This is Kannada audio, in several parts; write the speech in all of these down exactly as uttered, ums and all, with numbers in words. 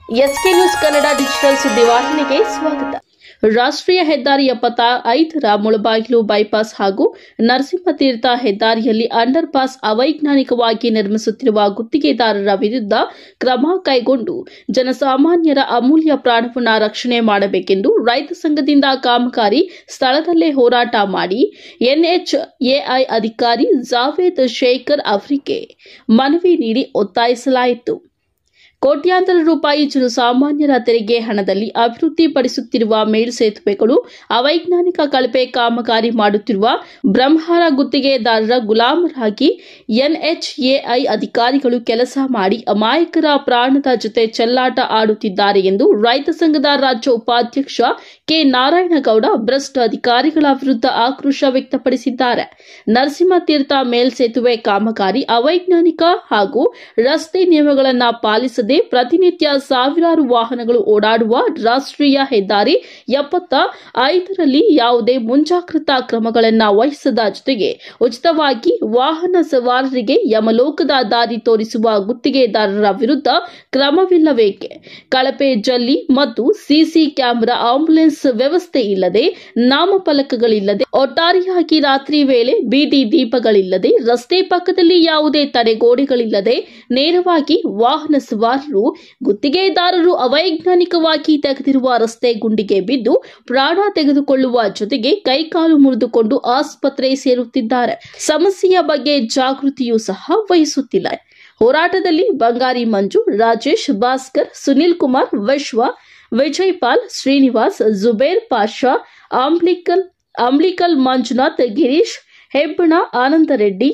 ಎಸ್ಕೆ ನ್ಯೂಸ್ ಕನ್ನಡ ಡಿಜಿಟಲ್ ಸುದ್ದಿವಾಹಿನಿಗೆ ಸ್ವಾಗತ. ರಾಷ್ಟ್ರೀಯ ಹೆದ್ದಾರಿ ಎಪ್ಪತ್ತ ಐದರ ಮುಳಬಾಗಿಲು ಬೈಪಾಸ್ ಹಾಗೂ ನರಸಿಂಹತೀರ್ಥ ಹೆದ್ದಾರಿಯಲ್ಲಿ ಅಂಡರ್ ಪಾಸ್ ಅವೈಜ್ಞಾನಿಕವಾಗಿ ನಿರ್ಮಿಸುತ್ತಿರುವ ಗುತ್ತಿಗೆದಾರರ ವಿರುದ್ಧ ಕ್ರಮ ಕೈಗೊಂಡು ಜನಸಾಮಾನ್ಯರ ಅಮೂಲ್ಯ ಪ್ರಾಣವನ್ನು ರಕ್ಷಣೆ ಮಾಡಬೇಕೆಂದು ರೈತ ಸಂಘದಿಂದ ಕಾಮಗಾರಿ ಸ್ಥಳದಲ್ಲೇ ಹೋರಾಟ ಮಾಡಿ ಎನ್ಎಚ್ಎಐ ಅಧಿಕಾರಿ ಜಾವೇದ್ ಶೇಖರ್ ಅವರಿಗೆ ಮನವಿ ನೀಡಿ ಒತ್ತಾಯಿಸಲಾಯಿತು. ಕೋಟ್ಯಾಂತರ ರೂಪಾಯಿ ಜನಸಾಮಾನ್ಯರ ತೆರಿಗೆ ಹಣದಲ್ಲಿ ಅಭಿವೃದ್ಧಿಪಡಿಸುತ್ತಿರುವ ಮೇಲ್ಸೇತುವೆಗಳು ಅವೈಜ್ಞಾನಿಕ ಕಳಪೆ ಕಾಮಗಾರಿ ಮಾಡುತ್ತಿರುವ ಬ್ರಹ್ಮರ ಗುತ್ತಿಗೆದಾರರ ಗುಲಾಮರಾಗಿ ಎನ್ಎಚ್ಎಐ ಅಧಿಕಾರಿಗಳು ಕೆಲಸ ಮಾಡಿ ಅಮಾಯಕರ ಪ್ರಾಣದ ಜೊತೆ ಚೆಲ್ಲಾಟ ಆಡುತ್ತಿದ್ದಾರೆ ಎಂದು ರೈತ ಸಂಘದ ರಾಜ್ಯ ಉಪಾಧ್ಯಕ್ಷ ಕೆ ನಾರಾಯಣಗೌಡ ಭ್ರಷ್ಟ ಅಧಿಕಾರಿಗಳ ವಿರುದ್ಧ ಆಕ್ರೋಶ ವ್ಯಕ್ತಪಡಿಸಿದ್ದಾರೆ. ನರಸಿಂಹತೀರ್ಥ ಮೇಲ್ಸೇತುವೆ ಕಾಮಗಾರಿ ಅವೈಜ್ಞಾನಿಕ ಹಾಗೂ ರಸ್ತೆ ನಿಯಮಗಳನ್ನು ಪಾಲಿಸದೆ ಪ್ರತಿನಿತ್ಯ ಸಾವಿರಾರು ವಾಹನಗಳು ಓಡಾಡುವ ರಾಷ್ಟ್ರೀಯ ಹೆದ್ದಾರಿ ಎಪ್ಪತ್ತ ಐದರಲ್ಲಿ ಯಾವುದೇ ಮುಂಜಾಗ್ರತಾ ಕ್ರಮಗಳನ್ನು ವಹಿಸದ ಜೊತೆಗೆ ಉಚಿತವಾಗಿ ವಾಹನ ಸವಾರರಿಗೆ ಯಮಲೋಕದ ದಾರಿ ತೋರಿಸುವ ಗುತ್ತಿಗೆದಾರರ ವಿರುದ್ಧ ಕ್ರಮವಿಲ್ಲಬೇಕೆ? ಕಳಪೆ ಜಲ್ಲಿ ಮತ್ತು ಸಿಸಿ ಕ್ಯಾಮೆರಾ, ಆಂಬ್ಯುಲೆನ್ಸ್ ವ್ಯವಸ್ಥೆ ಇಲ್ಲದೆ, ನಾಮಫಲಕಗಳಿಲ್ಲದೆ, ಒಟ್ಟಾರೆಯಾಗಿ ರಾತ್ರಿ ವೇಳೆ ಬೀದಿ ದೀಪಗಳಿಲ್ಲದೆ, ರಸ್ತೆ ಪಕ್ಕದಲ್ಲಿ ಯಾವುದೇ ತಡೆಗೋಡೆಗಳಿಲ್ಲದೆ ನೇರವಾಗಿ ವಾಹನ ಸವಾರರು ಗುತ್ತಿಗೆದಾರರು ಅವೈಜ್ಞಾನಿಕವಾಗಿ ತೆಗೆದಿರುವ ರಸ್ತೆ ಗುಂಡಿಗೆ ಬಿದ್ದು ಪ್ರಾಣ ತೆಗೆದುಕೊಳ್ಳುವ ಜೊತೆಗೆ ಕೈಕಾಲು ಮುರಿದುಕೊಂಡು ಆಸ್ಪತ್ರೆ ಸೇರುತ್ತಿದ್ದಾರೆ. ಸಮಸ್ಯೆಯ ಬಗ್ಗೆ ಜಾಗೃತಿಯೂ ಸಹ ವಹಿಸುತ್ತಿಲ್ಲ. ಹೋರಾಟದಲ್ಲಿ ಬಂಗಾರಿ ಮಂಜು, ರಾಜೇಶ್, ಭಾಸ್ಕರ್, ಸುನಿಲ್ ಕುಮಾರ್, ವಿಶ್ವ, ವಿಜಯ್ ಪಾಲ್, ಶ್ರೀನಿವಾಸ್, ಜುಬೇರ್ ಪಾಷಾ, ಅಂಬ್ಲಿಕಲ್ ಅಂಬ್ಲಿಕಲ್ ಮಂಜುನಾಥ್, ಗಿರೀಶ್, ಹೆಬ್ಬಣ, ಆನಂದರೆಡ್ಡಿ,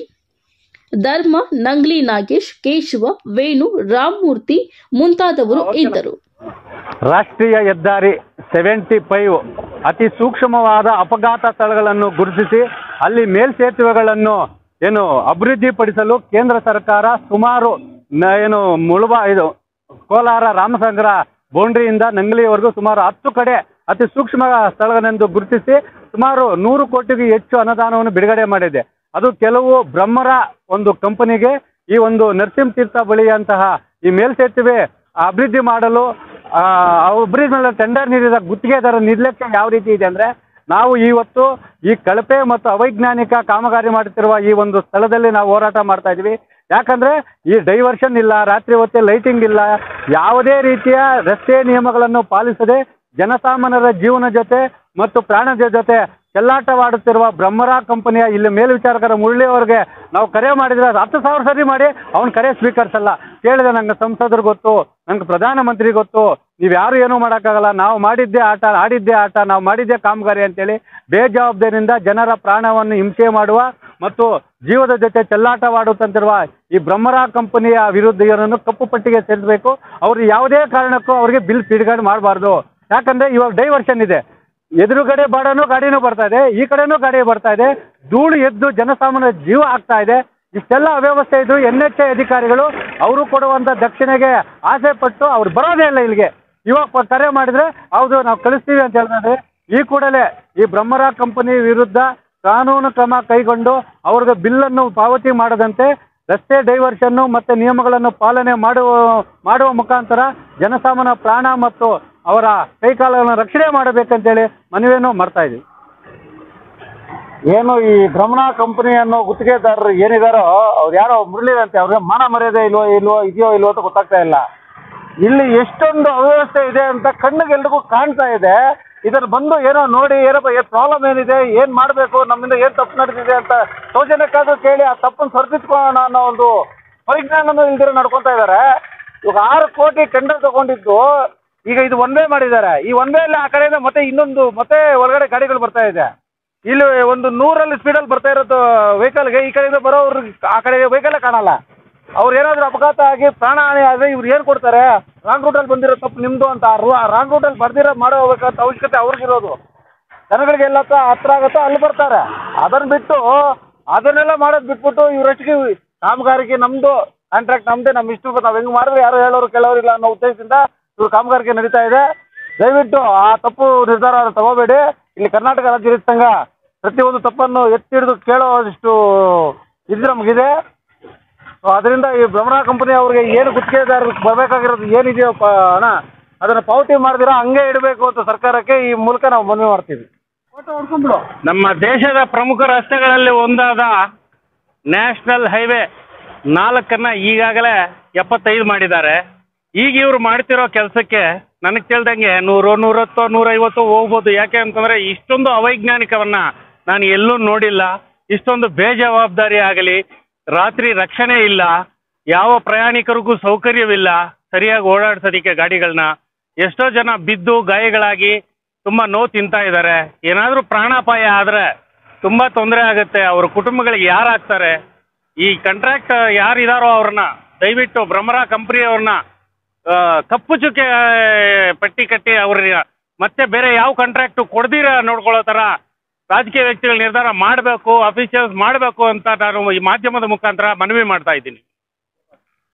ಧರ್ಮ, ನಂಗ್ಲಿ ನಾಗೇಶ್, ಕೇಶವ, ವೇಣು, ರಾಮಮೂರ್ತಿ ಮುಂತಾದವರು ಇದ್ದರು. ರಾಷ್ಟ್ರೀಯ ಹೆದ್ದಾರಿ ಸೆವೆಂಟಿ ಫೈವ್ ಅತಿ ಸೂಕ್ಷ್ಮವಾದ ಅಪಘಾತ ಸ್ಥಳಗಳನ್ನು ಗುರುತಿಸಿ ಅಲ್ಲಿ ಮೇಲ್ಸೇತುವೆಗಳನ್ನು ಏನು ಅಭಿವೃದ್ಧಿಪಡಿಸಲು ಕೇಂದ್ರ ಸರ್ಕಾರ ಸುಮಾರು ಏನು ಮುಳುಬಾ ಇದು ಕೋಲಾರ ರಾಮಸಂದ್ರ ಬೌಂಡ್ರಿಯಿಂದ ನಂಗ್ಲಿಯವರೆಗೂ ಸುಮಾರು ಹತ್ತು ಕಡೆ ಅತಿ ಸೂಕ್ಷ್ಮ ಸ್ಥಳಗಳೆಂದು ಗುರುತಿಸಿ ಸುಮಾರು ನೂರು ಕೋಟಿಗೂ ಹೆಚ್ಚು ಅನುದಾನವನ್ನು ಬಿಡುಗಡೆ ಮಾಡಿದೆ. ಅದು ಕೆಲವು ಬ್ರಹ್ಮರ ಒಂದು ಕಂಪನಿಗೆ ಈ ಒಂದು ನರಸಿಂಹತೀರ್ಥ ಬಳಿಯಂತಹ ಈ ಮೇಲ್ಸೇತುವೆ ಅಭಿವೃದ್ಧಿ ಮಾಡಲು ಅಭಿವೃದ್ಧಿ ಮೇಲೆ ಟೆಂಡರ್ ನೀಡಿದ ಗುತ್ತಿಗೆದಾರ ನಿರ್ಲಕ್ಷ್ಯ ಯಾವ ರೀತಿ ಇದೆ ಅಂದರೆ, ನಾವು ಇವತ್ತು ಈ ಕಳಪೆ ಮತ್ತು ಅವೈಜ್ಞಾನಿಕ ಕಾಮಗಾರಿ ಮಾಡುತ್ತಿರುವ ಈ ಒಂದು ಸ್ಥಳದಲ್ಲಿ ನಾವು ಹೋರಾಟ ಮಾಡ್ತಾ ಇದ್ದೀವಿ. ಯಾಕಂದರೆ ಈ ಡೈವರ್ಷನ್ ಇಲ್ಲ, ರಾತ್ರಿ ಹೊತ್ತೆ ಲೈಟಿಂಗ್ ಇಲ್ಲ, ಯಾವುದೇ ರೀತಿಯ ರಸ್ತೆ ನಿಯಮಗಳನ್ನು ಪಾಲಿಸದೆ ಜನಸಾಮಾನ್ಯರ ಜೀವನ ಜೊತೆ ಮತ್ತು ಪ್ರಾಣದ ಜೊತೆ ಚೆಲ್ಲಾಟವಾಡುತ್ತಿರುವ ಬ್ರಹ್ಮರ ಕಂಪನಿಯ ಇಲ್ಲಿ ಮೇಲ್ವಿಚಾರಕರ ಮುರಳಿ ಅವರಿಗೆ ನಾವು ಕರೆ ಮಾಡಿದರೆ ಹತ್ತು ಸಾವಿರ ಸರಿ ಮಾಡಿ ಅವನ ಕರೆ ಸ್ವೀಕರಿಸಲ್ಲ. ಕೇಳಿದೆ, ನಂಗೆ ಸಂಸದರು ಗೊತ್ತು, ನಂಗೆ ಪ್ರಧಾನಮಂತ್ರಿ ಗೊತ್ತು, ನೀವು ಯಾರು ಏನೂ ಮಾಡೋಕ್ಕಾಗಲ್ಲ, ನಾವು ಮಾಡಿದ್ದೇ ಆಟ, ಆಡಿದ್ದೇ ಆಟ, ನಾವು ಮಾಡಿದ್ದೇ ಕಾಮಗಾರಿ ಅಂತೇಳಿ ಬೇಜವಾಬ್ದಾರಿಯಿಂದ ಜನರ ಪ್ರಾಣವನ್ನು ಹಿಂಸೆ ಮಾಡುವ ಮತ್ತು ಜೀವದ ಜೊತೆ ಚೆಲ್ಲಾಟವಾಡುತ್ತಂತಿರುವ ಈ ಬ್ರಹ್ಮರ ಕಂಪನಿಯ ವಿರುದ್ಧ ಇವರನ್ನು ಕಪ್ಪು ಪಟ್ಟಿಗೆ ಸೇರಿಸಬೇಕು. ಅವರು ಯಾವುದೇ ಕಾರಣಕ್ಕೂ ಅವರಿಗೆ ಬಿಲ್ ಬಿಡುಗಡೆ ಮಾಡಬಾರ್ದು. ಯಾಕಂದರೆ ಇವಾಗ ಡೈವರ್ಷನ್ ಇದೆ, ಎದುರುಗಡೆ ಬಾಡನೂ ಗಾಡಿನೂ ಬರ್ತಾ ಇದೆ, ಈ ಕಡೆನೂ ಗಾಡಿ ಬರ್ತಾ ಇದೆ, ಧೂಳು ಎದ್ದು ಜನಸಾಮಾನ್ಯ ಜೀವ ಆಗ್ತಾ ಇದೆ. ಇಷ್ಟೆಲ್ಲ ಅವ್ಯವಸ್ಥೆ ಇದ್ದು ಎನ್ ಎಚ್ ಎ ಅಧಿಕಾರಿಗಳು ಅವರು ಕೊಡುವಂಥ ದಕ್ಷಿಣೆಗೆ ಆಸೆ ಪಟ್ಟು ಅವ್ರು ಬರೋದೇ ಇಲ್ಲ ಇಲ್ಲಿಗೆ. ಇವಾಗ ಕರೆ ಮಾಡಿದರೆ ಹೌದು ನಾವು ಕಳಿಸ್ತೀವಿ ಅಂತ ಹೇಳಿದ್ರೆ ಈ ಕೂಡಲೇ ಈ ಬ್ರಹ್ಮರ ಕಂಪನಿ ವಿರುದ್ಧ ಕಾನೂನು ಕ್ರಮ ಕೈಗೊಂಡು ಅವ್ರಿಗೆ ಬಿಲ್ಲನ್ನು ಪಾವತಿ ಮಾಡದಂತೆ ರಸ್ತೆ ಡೈವರ್ಷನ್ನು ಮತ್ತು ನಿಯಮಗಳನ್ನು ಪಾಲನೆ ಮಾಡುವ ಮಾಡುವ ಮುಖಾಂತರ ಜನಸಾಮಾನ್ಯ ಪ್ರಾಣ ಮತ್ತು ಅವರ ಕೈಕಾಲನ್ನು ರಕ್ಷಣೆ ಮಾಡಬೇಕಂತೇಳಿ ಮನವಿಯನ್ನು ಮಾಡ್ತಾ ಇದ್ದೀವಿ. ಏನು ಈ ಬ್ರಹ್ಮಣ ಕಂಪನಿ ಅನ್ನೋ ಗುತ್ತಿಗೆದಾರರು ಏನಿದಾರೋ ಅವ್ರು ಯಾರೋ ಮುರಳಿದಂತೆ, ಅವ್ರಿಗೆ ಮಾನ ಮರ್ಯಾದೆ ಇಲ್ವೋ ಇಲ್ವೋ ಇದೆಯೋ ಇಲ್ವೋ ಅಂತ ಗೊತ್ತಾಗ್ತಾ ಇಲ್ಲ. ಇಲ್ಲಿ ಎಷ್ಟೊಂದು ಅವ್ಯವಸ್ಥೆ ಇದೆ ಅಂತ ಕಣ್ಣಿಗೆ ಎಲ್ರಿಗೂ ಕಾಣ್ತಾ ಇದೆ. ಇದನ್ನು ಬಂದು ಏನೋ ನೋಡಿ ಏನಪ್ಪ ಏನು ಪ್ರಾಬ್ಲಮ್ ಏನಿದೆ, ಏನು ಮಾಡಬೇಕು, ನಮ್ಮಿಂದ ಏನು ತಪ್ಪು ನಡೆದಿದೆ ಅಂತ ಸೌಜನ್ಯಕ್ಕಾದ್ರೂ ಕೇಳಿ ಆ ತಪ್ಪನ್ನು ಸರಿದಿಟ್ಕೊಳ್ಳೋಣ ಅನ್ನೋ ಒಂದು ಪರಿಜ್ಞಾನನೂ ಇಲ್ದಿರೋ ನಡ್ಕೊತಾ ಇದ್ದಾರೆ. ಇವಾಗ ಆರು ಕೋಟಿ ಟೆಂಡರ್ ತಗೊಂಡಿದ್ದು ಈಗ ಇದು ಒನ್ ವೇ ಮಾಡಿದ್ದಾರೆ. ಈ ಒನ್ ವೇ ಅಲ್ಲಿ ಆ ಕಡೆಯಿಂದ ಮತ್ತೆ ಇನ್ನೊಂದು ಮತ್ತೆ ಒಳಗಡೆ ಗಾಡಿಗಳು ಬರ್ತಾ ಇದೆ. ಇಲ್ಲಿ ಒಂದು ನೂರಲ್ಲಿ ಸ್ಪೀಡಲ್ಲಿ ಬರ್ತಾ ಇರೋದು ವೆಹಿಕಲ್ಗೆ ಈ ಕಡೆಯಿಂದ ಬರೋವ್ರಿಗೆ ಆ ಕಡೆಗೆ ವೆಹಿಕಲ್ಲೇ ಕಾಣಲ್ಲ. ಅವ್ರು ಏನಾದರೂ ಅಪಘಾತ ಆಗಿ ಪ್ರಾಣ ಹಾನಿ ಆದರೆ ಇವ್ರು ಏನು ಕೊಡ್ತಾರೆ? ರಾಂಗ್ ರೂಟಲ್ಲಿ ಬಂದಿರೋ ತಪ್ಪು ನಿಮ್ಮದು ಅಂತ ರಾಂಗ್ ರೂಟಲ್ಲಿ ಬರ್ದಿರೋ ಮಾಡೋ ಹೋಗ್ಬೇಕಂತ ಅವಶ್ಯಕತೆ ಅವ್ರಿಗಿರೋದು. ಜನಗಳಿಗೆ ಎಲ್ಲ ಹತ್ರ ಆಗುತ್ತೋ ಅಲ್ಲಿ ಬರ್ತಾರೆ. ಅದನ್ನು ಬಿಟ್ಟು ಅದನ್ನೆಲ್ಲ ಮಾಡೋದು ಬಿಟ್ಬಿಟ್ಟು ಇವರೊಟ್ಟಿಗೆ ಕಾಮಗಾರಿಗೆ ನಮ್ಮದು ಕಾಂಟ್ರಾಕ್ಟ್ ನಮ್ಮದೇ, ನಮ್ಮ ಇಷ್ಟು ನಾವು ಹೆಂಗೆ ಮಾಡಿದ್ರೆ ಯಾರು ಹೇಳೋರು ಕೇಳೋರಿಲ್ಲ ಅನ್ನೋ ಉದ್ದೇಶದಿಂದ ಇವ್ರು ಕಾಮಗಾರಿಕೆ ನಡೀತಾ ಇದೆ. ದಯವಿಟ್ಟು ಆ ತಪ್ಪು ನಿರ್ಧಾರ ತಗೋಬೇಡಿ. ಇಲ್ಲಿ ಕರ್ನಾಟಕ ರಾಜ್ಯ ರೈತ ಸಂಘ ಪ್ರತಿಯೊಂದು ತಪ್ಪನ್ನು ಎತ್ತಿ ಹಿಡಿದು ಕೇಳೋಷ್ಟು ಇದು ನಮಗಿದೆ. ಅದರಿಂದ ಈ ಭ್ರಮರ ಕಂಪನಿ ಅವ್ರಿಗೆ ಏನು ಗುತ್ತಿಗೆದಾರರಿಗೆ ಬರಬೇಕಾಗಿರೋದು ಏನಿದೆಯೋ ಪ ಹಣ ಅದನ್ನು ಪಾವತಿ ಮಾಡಿದಿರ ಹಂಗೆ ಇಡಬೇಕು ಅಂತ ಸರ್ಕಾರಕ್ಕೆ ಈ ಮೂಲಕ ನಾವು ಮನವಿ ಮಾಡ್ತೀವಿ. ನಮ್ಮ ದೇಶದ ಪ್ರಮುಖ ರಸ್ತೆಗಳಲ್ಲಿ ಒಂದಾದ ನ್ಯಾಷನಲ್ ಹೈವೇ ನಾಲ್ಕನ್ನ ಈಗಾಗಲೇ ಎಪ್ಪತ್ತೈದು ಮಾಡಿದ್ದಾರೆ. ಈಗ ಇವರು ಮಾಡ್ತಿರೋ ಕೆಲಸಕ್ಕೆ ನನಗೆ ತಿಳಿದಂಗೆ ನೂರು ನೂರತ್ತು ನೂರೈವತ್ತು ಹೋಗ್ಬೋದು. ಯಾಕೆ ಅಂತಂದರೆ ಇಷ್ಟೊಂದು ಅವೈಜ್ಞಾನಿಕವನ್ನ ನಾನು ಎಲ್ಲೂ ನೋಡಿಲ್ಲ. ಇಷ್ಟೊಂದು ಬೇಜವಾಬ್ದಾರಿ ಆಗಲಿ, ರಾತ್ರಿ ರಕ್ಷಣೆ ಇಲ್ಲ, ಯಾವ ಪ್ರಯಾಣಿಕರಿಗೂ ಸೌಕರ್ಯವಿಲ್ಲ ಸರಿಯಾಗಿ ಓಡಾಡ್ಸೋದಕ್ಕೆ ಗಾಡಿಗಳನ್ನ. ಎಷ್ಟೋ ಜನ ಬಿದ್ದು ಗಾಯಗಳಾಗಿ ತುಂಬ ನೋವು ತಿಂತಾ ಇದ್ದಾರೆ. ಏನಾದರೂ ಪ್ರಾಣಾಪಾಯ ಆದರೆ ತುಂಬ ತೊಂದರೆ ಆಗುತ್ತೆ. ಅವ್ರ ಕುಟುಂಬಗಳಿಗೆ ಯಾರಾಗ್ತಾರೆ? ಈ ಕಾಂಟ್ರಾಕ್ಟ್ ಯಾರಿದಾರೋ ಅವ್ರನ್ನ ದಯವಿಟ್ಟು ಭ್ರಮರ ಕಂಪ್ನಿಯವ್ರನ್ನ ಕಪ್ಪು ಚುಕ್ಕೆ ಪಟ್ಟಿ ಕಟ್ಟಿ ಅವ್ರಿಗೆ ಮತ್ತೆ ಬೇರೆ ಯಾವ ಕಾಂಟ್ರಾಕ್ಟು ಕೊಡ್ದಿರ ನೋಡ್ಕೊಳ್ಳೋ ಥರ ರಾಜಕೀಯ ವ್ಯಕ್ತಿಗಳು ನಿರ್ಧಾರ ಮಾಡಬೇಕು, ಅಫಿಷಿಯಲ್ಸ್ ಮಾಡಬೇಕು ಅಂತ ನಾನು ಈ ಮಾಧ್ಯಮದ ಮುಖಾಂತರ ಮನವಿ ಮಾಡ್ತಾ ಇದ್ದೀನಿ.